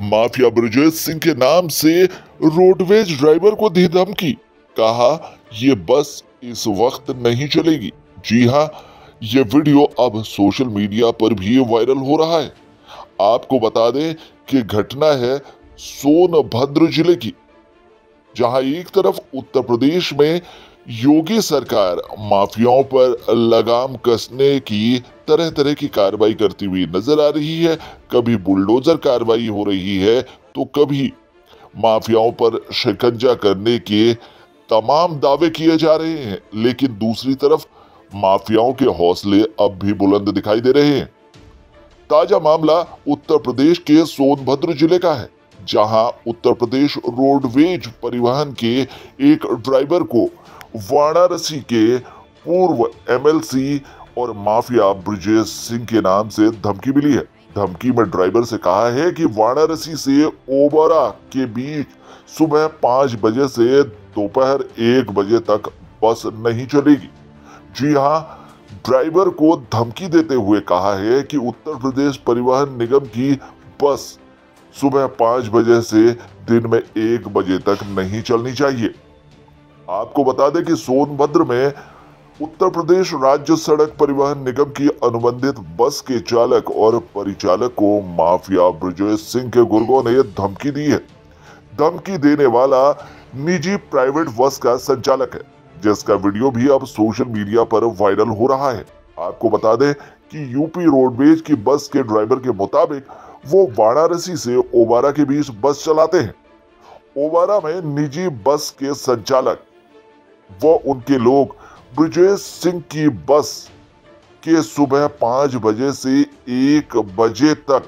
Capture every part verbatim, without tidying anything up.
Mafia Brajesh Singh के नाम से रोडवेज ड्राइवर को दी धमकी, कहा ये बस इस वक्त नहीं चलेगी। जी हां, ये वीडियो अब सोशल मीडिया पर भी वायरल हो रहा है। आपको बता दें कि घटना है सोनभद्र जिले की, जहां एक तरफ उत्तर प्रदेश में योगी सरकार माफियाओं पर लगाम कसने की तरह तरह की कार्रवाई करती हुई नजर आ रही है। कभी बुलडोजर कार्रवाई हो रही है तो कभी माफियाओं पर शिकंजा करने के तमाम दावे किए जा रहे हैं, लेकिन दूसरी तरफ माफियाओं के हौसले अब भी बुलंद दिखाई दे रहे हैं। ताजा मामला उत्तर प्रदेश के सोनभद्र जिले का है, जहां उत्तर प्रदेश रोडवेज परिवहन के एक ड्राइवर को वाराणसी के पूर्व एमएलसी और माफिया ब्रजेश सिंह के नाम से धमकी मिली है। धमकी में ड्राइवर से कहा है कि वाराणसी से ओबरा के बीच सुबह पाँच बजे से दोपहर एक बजे तक बस नहीं चलेगी। जी हां, ड्राइवर को धमकी देते हुए कहा है कि उत्तर प्रदेश परिवहन निगम की बस सुबह पाँच बजे से दिन में एक बजे तक नहीं चलनी चाहिए। आपको बता दें कि सोनभद्र में उत्तर प्रदेश राज्य सड़क परिवहन निगम की अनुबंधित बस के चालक और परिचालक को माफिया ब्रजेश सिंह के गुर्गों ने धमकी दी है। धमकी देने वाला निजी प्राइवेट बस का संचालक है, जिसका वीडियो भी अब सोशल मीडिया पर वायरल हो रहा है। आपको बता दें कि यूपी रोडवेज की बस के ड्राइवर के मुताबिक वो वाराणसी से ओबारा के बीच बस चलाते हैं। ओबारा में निजी बस के संचालक वो उनके लोग ब्रजेश सिंह की बस के सुबह पाँच बजे से एक बजे तक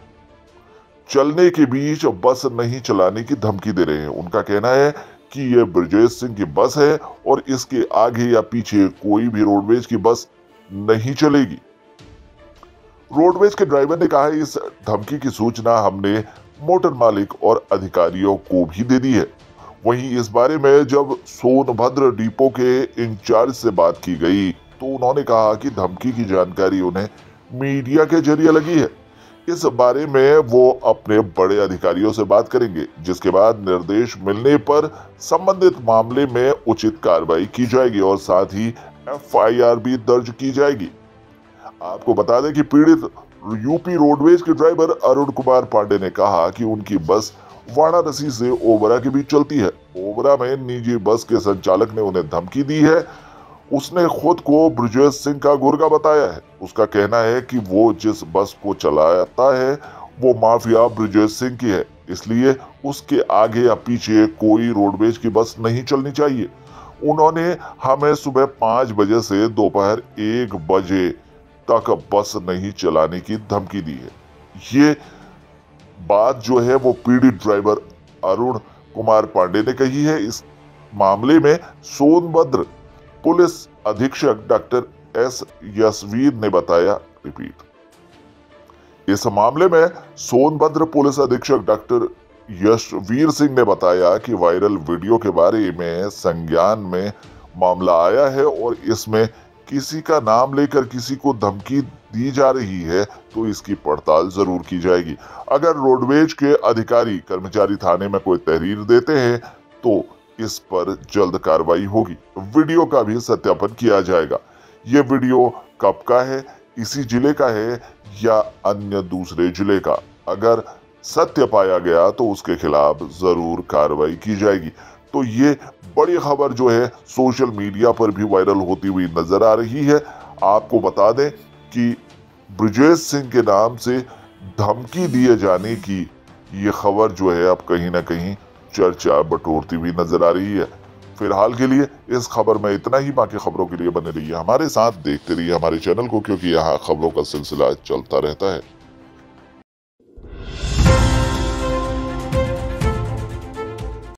चलने के बीच बस नहीं चलाने की धमकी दे रहे हैं। उनका कहना है कि यह ब्रजेश सिंह की बस है और इसके आगे या पीछे कोई भी रोडवेज की बस नहीं चलेगी। रोडवेज के ड्राइवर ने कहा है इस धमकी की सूचना हमने मोटर मालिक और अधिकारियों को भी दे दी है। वहीं इस बारे में जब सोनभद्र डिपो के इंचार्ज से बात की गई तो उन्होंने कहा कि धमकी की जानकारी उन्हें मीडिया के जरिए लगी है। इस बारे में वो अपने बड़े अधिकारियों से बात करेंगे, जिसके बाद निर्देश मिलने पर संबंधित मामले में उचित कार्रवाई की जाएगी और साथ ही एफ आई आर भी दर्ज की जाएगी। आपको बता दें कि पीड़ित यूपी रोडवेज के ड्राइवर अरुण कुमार पांडे ने कहा कि उनकी बस वाराणसी से ओबरा के बीच चलती है। ओबरा में निजी बस के संचालक ने उन्हें धमकी दी है। उसने खुद को ब्रजेश सिंह का गुर्गा बताया है। उसका कहना है कि वो जिस बस को चलाता है वो माफिया ब्रजेश सिंह की है, इसलिए उसके आगे या पीछे कोई रोडवेज की बस नहीं चलनी चाहिए। उन्होंने हमें सुबह पाँच बजे से दोपहर एक बजे तक बस नहीं चलाने की धमकी दी है। ये बात जो है वो पीड़ित ड्राइवर अरुण कुमार पांडे ने कही है। इस मामले में सोनभद्र पुलिस अधीक्षक डॉक्टर एस यशवीर ने बताया रिपीट इस मामले में सोनभद्र पुलिस अधीक्षक डॉक्टर यशवीर सिंह ने बताया कि वायरल वीडियो के बारे में संज्ञान में मामला आया है और इसमें किसी का नाम लेकर किसी को धमकी दी जा रही है तो इसकी पड़ताल जरूर की जाएगी। अगर रोडवेज के अधिकारी कर्मचारी थाने में कोई तहरीर देते हैं तो इस पर जल्द कार्रवाई होगी। वीडियो का भी सत्यापन किया जाएगा। ये वीडियो कब का है, इसी जिले का है या अन्य दूसरे जिले का? अगर सत्य पाया गया तो उसके खिलाफ जरूर कार्रवाई की जाएगी। तो ये बड़ी खबर जो है सोशल मीडिया पर भी वायरल होती हुई नजर आ रही है। आपको बता दें कि ब्रजेश सिंह के नाम से धमकी दिए जाने की ये खबर जो है अब कहीं ना कहीं चर्चा बटोरती हुई नजर आ रही है। फिलहाल के लिए इस खबर में इतना ही। बाकी खबरों के लिए बने रहिए हमारे साथ, देखते रहिए हमारे चैनल को, क्योंकि यहाँ खबरों का सिलसिला चलता रहता है।